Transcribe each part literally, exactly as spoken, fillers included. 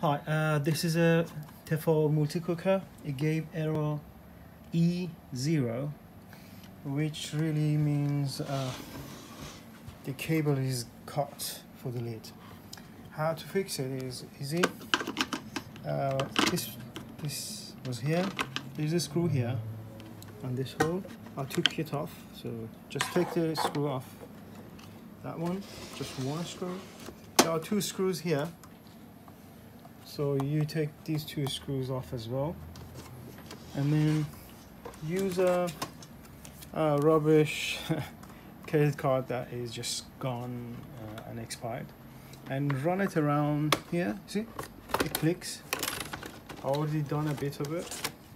Hi, uh, this is a Tefal Multicooker. It gave error E zero, which really means uh, the cable is cut for the lid. How to fix it is easy. Uh, this, this was here. There's a screw here on this hole. I took it off, so just take the screw off. That one, just one screw. There are two screws here. So you take these two screws off as well, and then use a, a rubbish credit card that is just gone uh, and expired, and run it around here. See, it clicks. I already done a bit of it.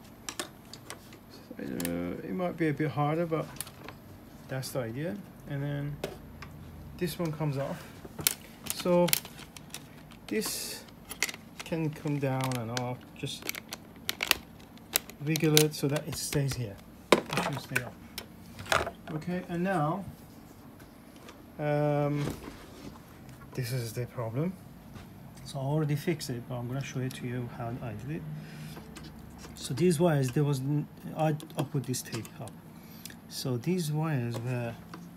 So, uh, it might be a bit harder, but that's the idea. And then this one comes off. So this can come down and off. Just wiggle it so that it stays here. It should stay up. Okay, and now um, this is the problem. So I already fixed it, but I'm gonna show it to you how I did it. So these wires, there was I I put this tape up. So these wires were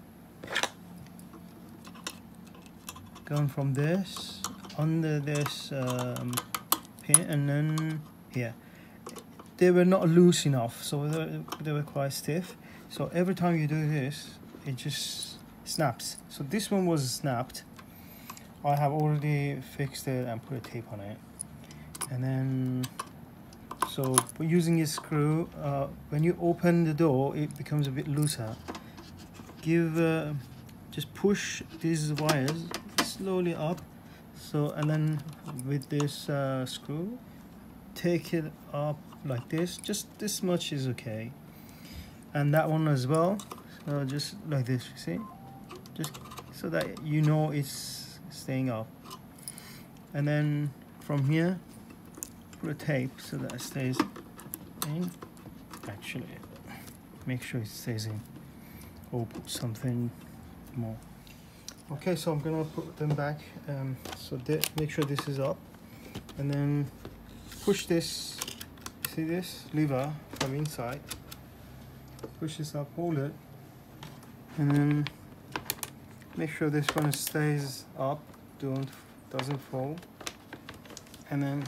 going from this under this um, pin and then here. They were not loose enough, so they were, they were quite stiff. So every time you do this, it just snaps. So this one was snapped. I have already fixed it and put a tape on it. And then, so using a screw, uh, when you open the door, it becomes a bit looser. Give, uh, just push these wires slowly up. So, and then with this uh, screw, take it up like this. Just this much is okay. And that one as well. So just like this, you see? Just so that you know it's staying up. And then from here, put a tape so that it stays in. Actually, make sure it stays in. Or put something more. Okay, so I'm gonna put them back. Um, so make sure this is up, and then push this. See this lever from inside. Push this up, hold it, and then make sure this one stays up. Don't doesn't fall, and then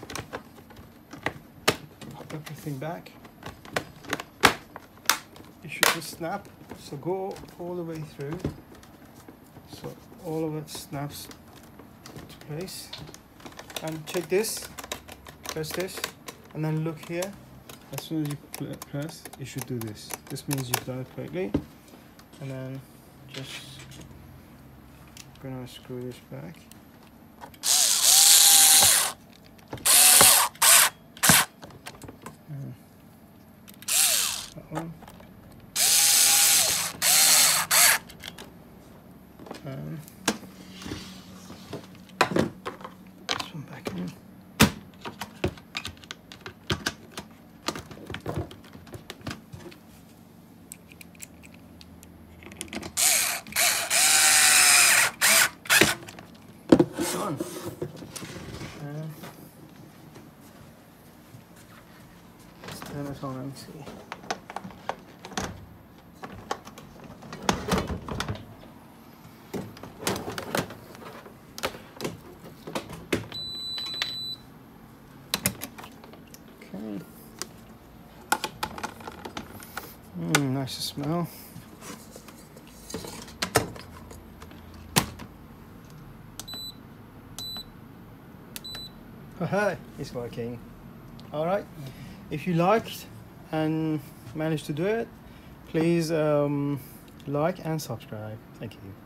pop everything back. It should just snap. So go all the way through. So all of it snaps to place, and check this, press this, and then look here. As soon as you press, it should do this. This means you've done it correctly. And then just gonna screw this back. And that one. Um, this one back in. Done. Um, let's turn it on and see. Mm, nice to smell. Haha, it's working. Alright, if you liked and managed to do it, please um, like and subscribe. Thank you.